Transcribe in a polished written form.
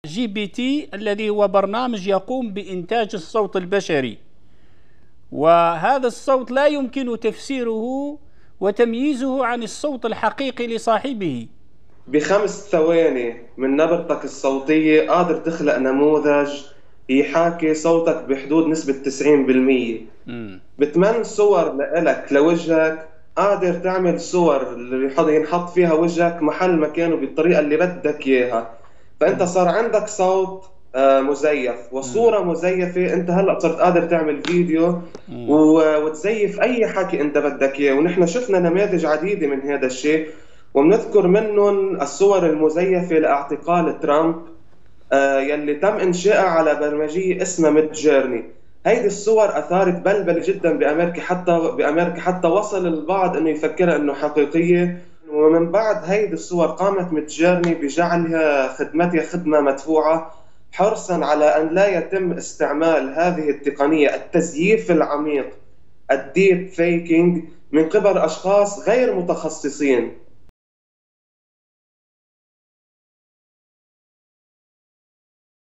جي بي تي الذي هو برنامج يقوم بإنتاج الصوت البشري، وهذا الصوت لا يمكن تفسيره وتمييزه عن الصوت الحقيقي لصاحبه. ب5 ثواني من نبرتك الصوتية قادر تخلق نموذج يحاكي صوتك بحدود نسبة 90%. ب8 صور لإلك لوجهك قادر تعمل صور اللي ينحط فيها وجهك محل مكانه بالطريقة اللي بدك إياها. فأنت صار عندك صوت مزيف وصورة مزيفة. أنت هلأ صرت قادر تعمل فيديو وتزيف أي حكي أنت بدك إياه، ونحن شفنا نماذج عديدة من هذا الشيء، وبنذكر منهم الصور المزيفة لاعتقال ترامب يلي تم إنشائها على برمجية اسمها ميدجيرني. هيدي الصور أثارت بلبل جدا بأمريكا حتى وصل البعض إنه يفكرها إنه حقيقية. ومن بعد هيدي الصور قامت ميدجيرني بجعلها خدمتها خدمة مدفوعة، حرصا على أن لا يتم استعمال هذه التقنية التزييف العميق الديب فيكينج من قبل أشخاص غير متخصصين.